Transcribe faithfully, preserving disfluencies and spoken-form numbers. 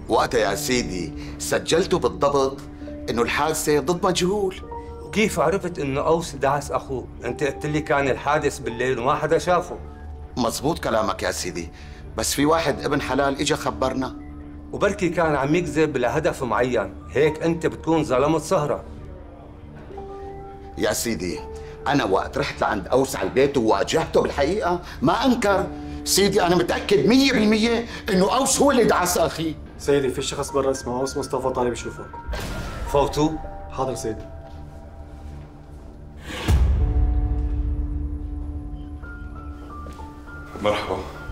وقتها يا سيدي سجلته بالضبط انه الحادثه ضد مجهول. وكيف عرفت انه اوس دعس اخوه؟ انت قلت لي كان الحادث بالليل وما حدا شافه. مزبوط كلامك يا سيدي، بس في واحد ابن حلال اجى خبرنا. وبركي كان عم يكذب لهدف معين، هيك انت بتكون ظلمت سهرة. يا سيدي انا وقت رحت لعند اوس على البيت وواجهته بالحقيقه ما انكر. سيدي انا متاكد مية بالمية انه اوس هو اللي دعس اخي. سيدي في شخص برا اسمه اوس مصطفى طالب يشوفه. فوتوا. حاضر سيدي. مرحبا.